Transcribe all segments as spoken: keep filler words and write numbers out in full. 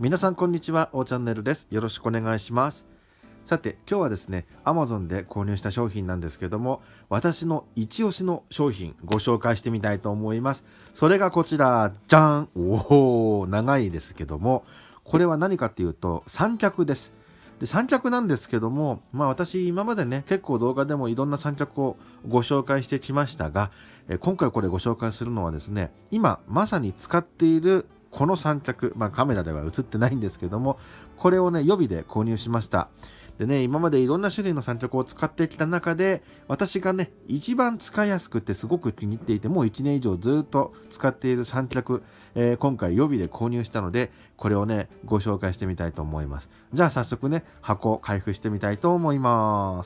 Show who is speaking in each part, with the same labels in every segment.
Speaker 1: 皆さんこんにちは、おチャンネルです。よろしくお願いします。さて、今日はですね、Amazon で購入した商品なんですけども、私の一押しの商品ご紹介してみたいと思います。それがこちら、じゃーん。おお、長いですけども、これは何かっていうと三脚です。で三脚なんですけども、まあ私今までね結構動画でもいろんな三脚をご紹介してきましたが、え今回これご紹介するのはですね、今まさに使っているこの三脚、まあカメラでは映ってないんですけども、これをね予備で購入しました。でね、今までいろんな種類の三脚を使ってきた中で、私がね一番使いやすくてすごく気に入っていて、もういちねん以上ずっと使っている三脚、えー、今回予備で購入したので、これをねご紹介してみたいと思います。じゃあ早速ね箱を開封してみたいと思います。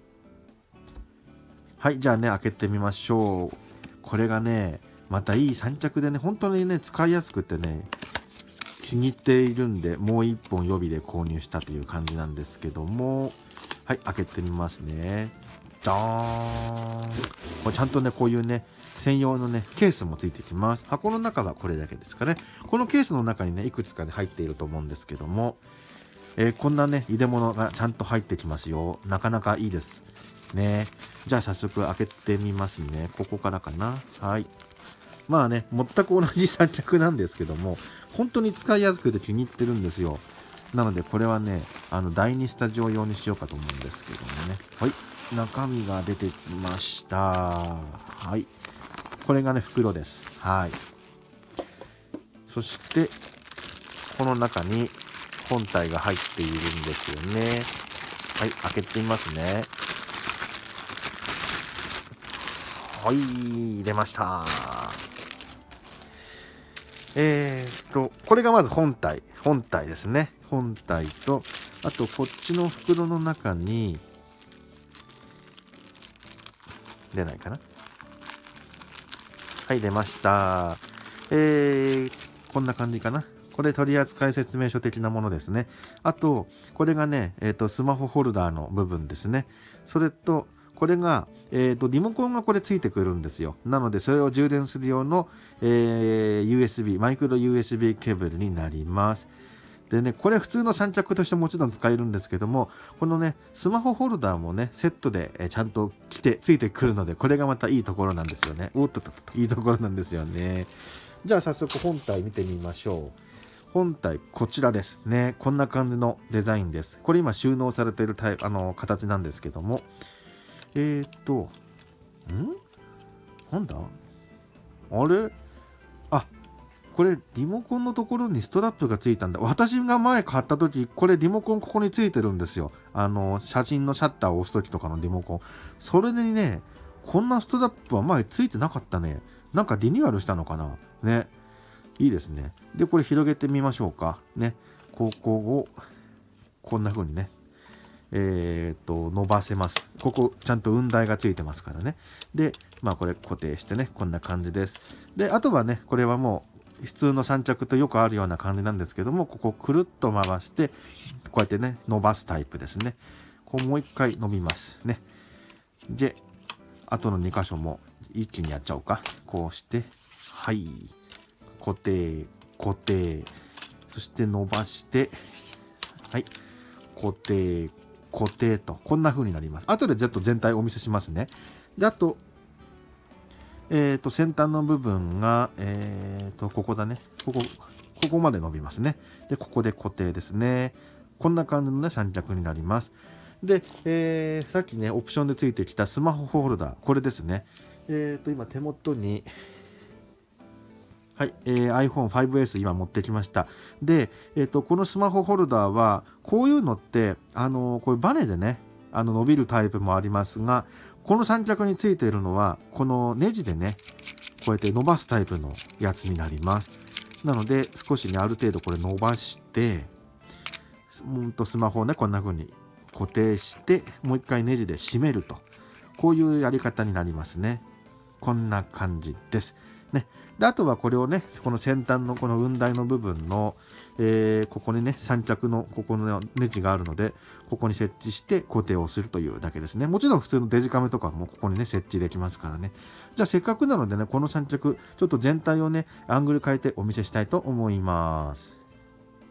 Speaker 1: はい、じゃあね開けてみましょう。これがねまたいい三脚でね、本当にね使いやすくてね気に入っているんで、もういっぽん予備で購入したという感じなんですけども、はい、開けてみますね。ダーン。これちゃんとねこういうね専用のねケースもついてきます。箱の中はこれだけですかね。このケースの中にねいくつかで入っていると思うんですけども、えー、こんなね入れ物がちゃんと入ってきますよ。なかなかいいですね。じゃあ早速開けてみますね。ここからかな。はい、まあね全く同じ三脚なんですけども、本当に使いやすくて気に入ってるんですよ。なのでこれはねあのだいにスタジオ用にしようかと思うんですけどもね。はい、中身が出てきました。はい、これがね袋です。はい、そしてこの中に本体が入っているんですよね。はい、開けてみますね。はい、出ました。えー、っとこれがまず本体本体ですね。本体と、あとこっちの袋の中に出ないかな。はい、出ました。えー、こんな感じかな。これ取扱説明書的なものですね。あとこれがね、えー、とスマホホルダーの部分ですね。それとこれが、えー、とリモコンがこれついてくるんですよ。なのでそれを充電する用の、えー、ユーエスビー マイクロ ユーエスビー ケーブルになります。でね、これ普通の三脚としてもちろん使えるんですけども、このねスマホホルダーもねセットで、えー、ちゃんと来てついてくるので、これがまたいいところなんですよね。おっとっとっと、いいところなんですよね。じゃあ早速本体見てみましょう。本体こちらですね。こんな感じのデザインです。これ今収納されているタイプ、あの形なんですけども、えー、っとんなんだあれ、あ、これリモコンのところにストラップがついたんだ。私が前買った時これリモコンここについてるんですよ。あの写真のシャッターを押す時とかのリモコン。それでねこんなストラップは前ついてなかったね。なんかリニューアルしたのかなね。いいですね。でこれ広げてみましょうかね。ここをこんな風にねえー、と伸ばせます。ここちゃんと雲台がついてますからね。でまあこれ固定してね、こんな感じです。であとはねこれはもう普通の三脚とよくあるような感じなんですけども、ここくるっと回してこうやってね伸ばすタイプですね。こうもう一回伸びますね。であとのに箇所も一気にやっちゃおうか。こうしてはい固定固定、そして伸ばしてはい固定固定と、こんな風になります。後でちょっと全体お見せしますね。であとえー、と先端の部分が、えー、とここだね、ここここまで伸びますね。でここで固定ですね。こんな感じのね三脚になります。で、えー、さっきねオプションでついてきたスマホホルダー、これですね。えー、と今手元にはい、えー、アイフォンファイブエス 今持ってきました。で、えー、とこのスマホホルダーはこういうのってあのー、こういうバネでねあの伸びるタイプもありますが、この三脚についているのはこのネジでねこうやって伸ばすタイプのやつになります。なので少しねある程度これ伸ばしてうんとスマホをねこんな風に固定してもう一回ネジで締めると、こういうやり方になりますね。こんな感じですね。であとはこれをねこの先端のこの雲台の部分の、えー、ここにね三脚のここのネジがあるので、ここに設置して固定をするというだけですね。もちろん普通のデジカメとかもここにね設置できますからね。じゃあせっかくなのでねこの三脚ちょっと全体をねアングル変えてお見せしたいと思います。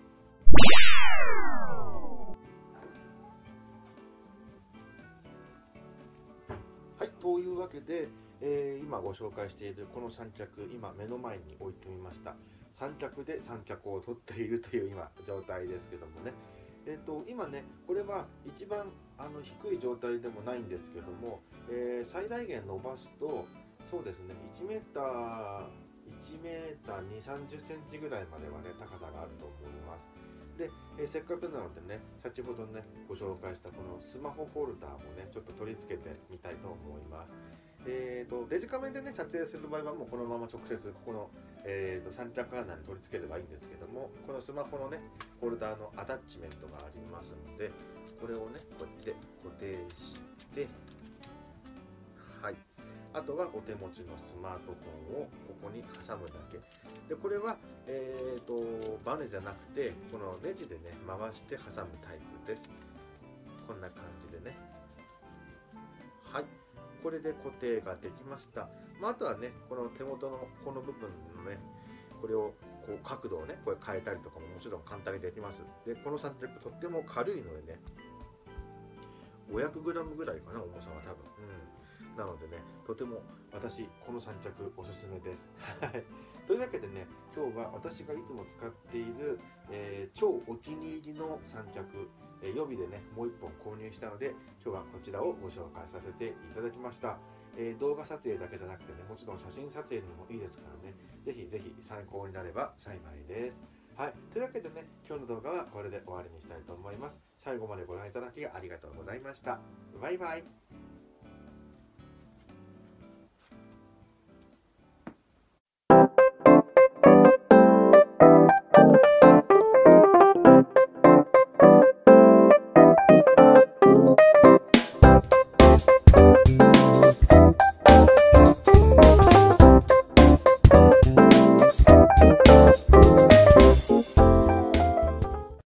Speaker 1: はい、というわけで、えー、今ご紹介しているこの三脚、今目の前に置いてみました。三脚で三脚を取っているという今状態ですけどもね。えー、と今ね、これは一番あの低い状態でもないんですけども、えー、最大限伸ばすと、そうですね、いちメーター、いちメーターに、さんじゅっセンチぐらいまではね、高さがあると思います。で、えー、せっかくなのでね、先ほどね、ご紹介したこのスマホホルダーもね、ちょっと取り付けてみたいと思います。えーと、デジカメでね、撮影する場合はもうこのまま直接ここの、えーと、三脚穴に取り付ければいいんですけども、このスマホのね、ホルダーのアタッチメントがありますので、これをね、こうやって固定して、はい。あとはお手持ちのスマートフォンをここに挟むだけ。で、これは、えーと、バネじゃなくて、このネジでね、回して挟むタイプです。こんな感じでね。はい。これで固定ができました。まあ、あとはね、この手元のこの部分のね、これをこう角度をね、これ変えたりとかももちろん簡単にできます。で、この三脚とっても軽いのでね、ごひゃくグラム ぐらいかな、重さは多分。うん。なのでね、とても私、この三脚おすすめです。というわけでね、今日は私がいつも使っている、えー、超お気に入りの三脚、えー、予備でね、もういっぽん購入したので、今日はこちらをご紹介させていただきました。えー、動画撮影だけじゃなくてね、もちろん写真撮影にもいいですからね、ぜひぜひ参考になれば幸いです。はい。というわけでね、今日の動画はこれで終わりにしたいと思います。最後までご覧いただきありがとうございました。バイバイ。